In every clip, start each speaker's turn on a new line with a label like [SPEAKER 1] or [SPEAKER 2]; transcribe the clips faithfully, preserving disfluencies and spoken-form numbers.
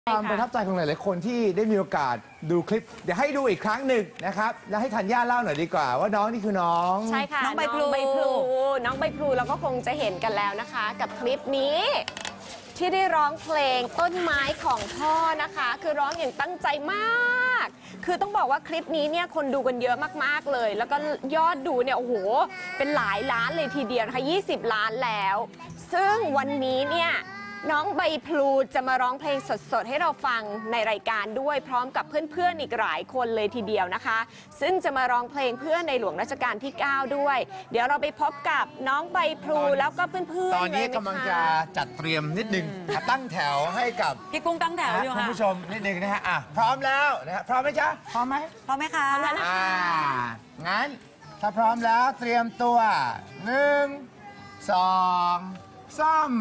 [SPEAKER 1] ความประทับใจของหลายๆคนที่ได้มีโอกาสดูคลิปเดี๋ยวให้ดูอีกครั้งหนึ่งนะครับแล้วให้ธัญญาเล่าหน่อยดีกว่าว่าน้องนี่คือน้อง
[SPEAKER 2] ใช่ค่ะ
[SPEAKER 3] น้องใบพลู
[SPEAKER 2] น้องใบพลูน้องใบพลูเราก็คงจะเห็นกันแล้วนะคะ กับคลิปนี้ที่ได้ร้องเพลงต้นไม้ของพ่อนะคะ คือร้องอย่างตั้งใจมาก คือต้องบอกว่าคลิปนี้เนี่ยคนดูกันเยอะมากๆเลย แล้วก็ยอดดูเนี่ยโอ้โหเป็นหลายล้านเลยทีเดียวนะคะยี่สิบล้านแล้ว ซึ่งวันนี้เนี่ยน้องใบพลูจะมาร้องเพลงสดๆให้เราฟังในรายการด้วยพร้อมกับเพื่อนๆอีกหลายคนเลยทีเดียวนะคะซึ่งจะมาร้องเพลงเพื่อในหลวงรัชกาลที่เก้าด้วยเดี๋ยวเราไปพบกับน้องใบพลูแล้วก็เพื่อนๆ
[SPEAKER 1] ตอนนี้
[SPEAKER 2] เลยะ
[SPEAKER 1] กำลังจะจัดเตรียมนิดนึงตั้งแถวให้กับ
[SPEAKER 3] พี่กุ้งตั้งแถวอยู่
[SPEAKER 1] คุณ
[SPEAKER 3] ค่ะ
[SPEAKER 1] ผู้ชมนิดนึงนะฮะอ่ะพร้อมแล้วนะฮะพร้อมไหมจ๊ะพร้อมไหม
[SPEAKER 3] พร้อมไหมคะ
[SPEAKER 1] อ่างั้นถ้าพร้อมแล้วเตรียมตัวหนึ่งสองสาม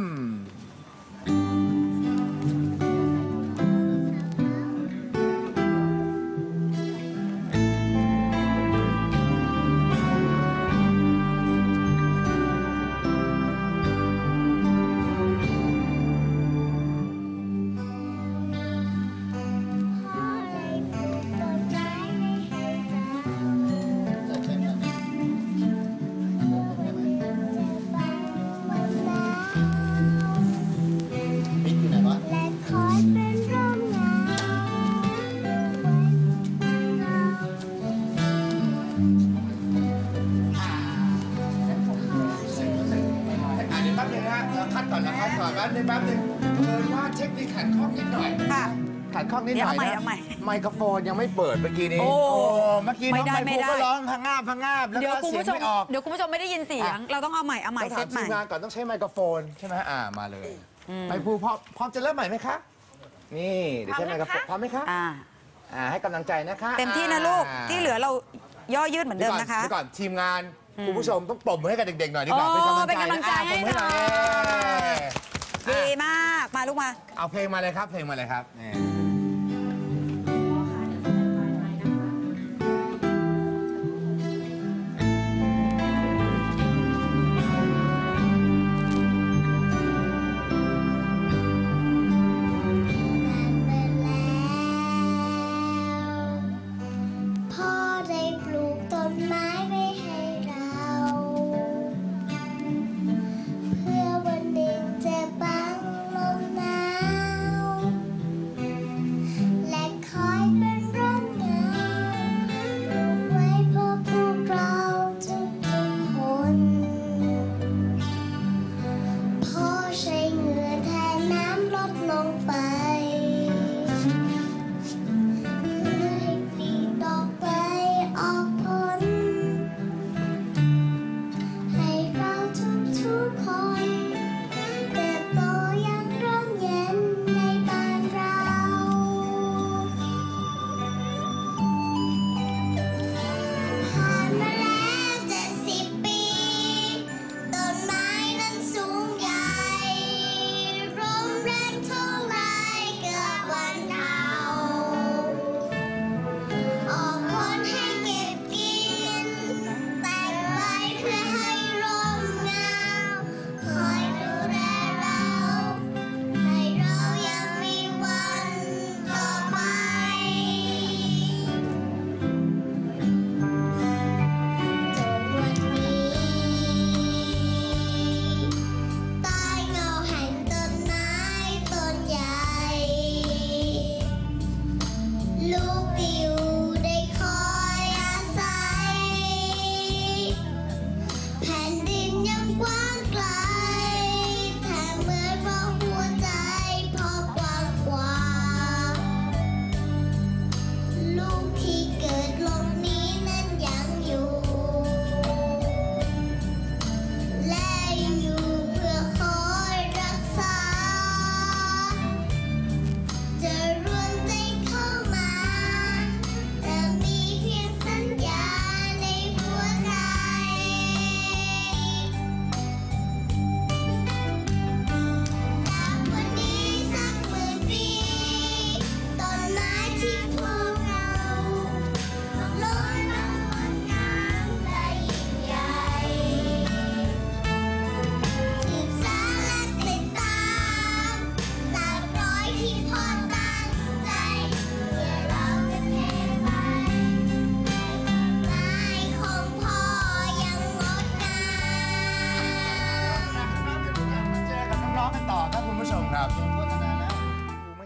[SPEAKER 1] คัดก่อนนะคัดก่อนนะในแป๊บนึงเออว่าเทคนิคขัดข้องนิดหน่อย
[SPEAKER 3] ค่ะ
[SPEAKER 1] ขัดข้องนิดหน่อย
[SPEAKER 3] เดี๋ยว
[SPEAKER 1] นะ
[SPEAKER 3] เอาใหม่
[SPEAKER 1] ไมโครโฟนยังไม่เปิดเมื่อกี้นี้
[SPEAKER 3] โอ้
[SPEAKER 1] เมื่อกี้น้อง
[SPEAKER 3] ไม่ได้
[SPEAKER 1] ไม
[SPEAKER 3] ไม่
[SPEAKER 1] โคร
[SPEAKER 3] ได้
[SPEAKER 1] ก็ร้องพังงาบพังงาบแล้ว
[SPEAKER 3] เดี๋ยว
[SPEAKER 1] ก็
[SPEAKER 3] คุณ
[SPEAKER 1] เสียง
[SPEAKER 3] ผู้ชม
[SPEAKER 1] ไม่ออก
[SPEAKER 3] เดี๋ยวคุณผู้ชมไม่ได้ยินเสียง เราต้องเอาใหม่เอาใหม่
[SPEAKER 1] ต้อง
[SPEAKER 3] เซ
[SPEAKER 1] ถาม
[SPEAKER 3] ตให
[SPEAKER 1] ที
[SPEAKER 3] ม่
[SPEAKER 1] มงานก่อนต้องใช้ไมโครโฟนใช่ไหมอ่ามาเลยไมโครพร้อมพร้อมจะเริ่มใหม่ไหมคะนี่เดี๋ยวใช้ไมโครโฟนพร้อมไหมคะ
[SPEAKER 3] อ่า
[SPEAKER 1] อ่าให้กำลังใจนะคะ
[SPEAKER 3] เต็มที่นะลูกที่เหลือเราย่อยืดเหมือนเดิมนะคะ
[SPEAKER 1] เดี๋ยวก่อนทีมงานคุณผู้ชมต้องปรบมือให้กับเด็กๆหน่อยดีกว่า
[SPEAKER 3] โอ้
[SPEAKER 1] เป็นกำลังใจ
[SPEAKER 3] เป็นกำลังใจ
[SPEAKER 1] อ่ะปรบมือให้หน่อย
[SPEAKER 3] ให้หน่อย ดีมากมาลูกมา
[SPEAKER 1] เอาเพลงมาเลยครับเพลงมาเลยครับนี่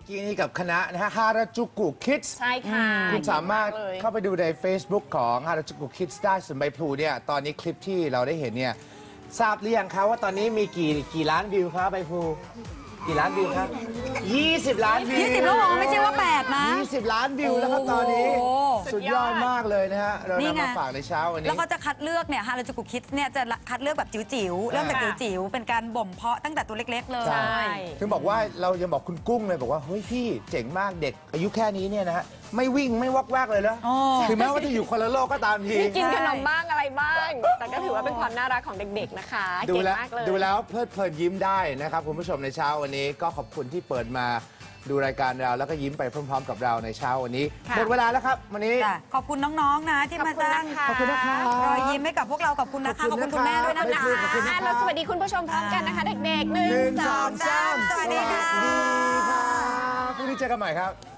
[SPEAKER 1] มื่อกี้นี้กับคณะนะฮะฮาราจูกุคิดส์
[SPEAKER 2] ใช่ค่ะ
[SPEAKER 1] คุณสามารถ
[SPEAKER 2] ดีกเลย
[SPEAKER 1] เข้าไปดูใน Facebook ของฮาราจูกุคิดส์ได้ส่วนใบพลูเนี่ยตอนนี้คลิปที่เราได้เห็นเนี่ยทราบหรือยังครับว่าตอนนี้มีกี่กี่ล้านวิวครับใบพลูกี่ล้านวิวครับ ยี่สิบ ล้านวิว
[SPEAKER 3] ยี่สิบแล้วเหรอไม่ใช่ว่าแปดนะ
[SPEAKER 1] ยี่สิบ ล้านวิวแล้วครับตอนนี้
[SPEAKER 3] โอ้โห
[SPEAKER 1] สุดยอดมากเลยนะฮะเรา
[SPEAKER 3] นี่
[SPEAKER 1] นำ
[SPEAKER 3] ไง
[SPEAKER 1] มาฝากในเช้าวันนี้
[SPEAKER 3] แล้วก็จะคัดเลือกเนี่ยฮาราจูกุคิดเนี่ยจะคัดเลือกแบบจิ๋วๆเริ่มจาก
[SPEAKER 2] ค่ะ
[SPEAKER 3] จิ๋วๆเป็นการบ่มเพาะตั้งแต่ตัวเล็ก ๆ เลย
[SPEAKER 1] ใช่
[SPEAKER 2] ใช่
[SPEAKER 1] ถึงบอกว่าเรายังบอกคุณกุ้งเลยบอกว่าเฮ้ยพี่เจ๋งมากเด็กอายุแค่นี้เนี่ยนะฮะไม่วิ่งไม่วอกแวกเลยเหรอ
[SPEAKER 3] โอ้
[SPEAKER 1] ถึงแม้ว่าจะอยู่คนละโลกก็ตามที
[SPEAKER 2] มีกินขนมบ้างอะไรบ้าง แต่ก็ถือว่าเป็นความน่ารักของเด็กๆนะคะ
[SPEAKER 1] ดู
[SPEAKER 2] เก่ง
[SPEAKER 1] แล้ว
[SPEAKER 2] มากเลย
[SPEAKER 1] ดูแล้วเพลิดเพลินยิ้มได้นะครับคุณผู้ชมในเช้าวันนี้ก็ขอบคุณที่เปิดมาดูรายการเราแล้วก็ยิ้มไปพร้อม ๆ กับเราในเช้าวันนี้
[SPEAKER 2] ค่ะ
[SPEAKER 1] หมดเวลาแล้วครับวันนี้
[SPEAKER 3] จ้ะขอบคุณน้องๆนะที่มาสร้าง
[SPEAKER 2] ขอบคุณนะคะ
[SPEAKER 1] ขอบคุณนะครับ
[SPEAKER 3] รอยยิ้มให้กับพวกเราขอบคุณนะคะ
[SPEAKER 1] ข
[SPEAKER 3] ข
[SPEAKER 1] อ
[SPEAKER 3] อ
[SPEAKER 1] บบ คุ
[SPEAKER 3] คุณ ณคุณแม่ด้วย
[SPEAKER 1] นะ
[SPEAKER 3] นะครับ คะ
[SPEAKER 1] ขอบคุณนะครับ
[SPEAKER 2] อ่ะเราสวัสดีคุณผู้ชมพร้อมกันนะคะ เด็กๆหนึ่
[SPEAKER 1] หนึ่
[SPEAKER 2] ง
[SPEAKER 1] ง
[SPEAKER 2] ส
[SPEAKER 1] ส
[SPEAKER 2] อ
[SPEAKER 1] อง ง
[SPEAKER 2] สา
[SPEAKER 1] สาม ม
[SPEAKER 3] สวัสดีค่ะ
[SPEAKER 1] สวัสดีครับพรุ่งนี้เจอกันใหม่ครับ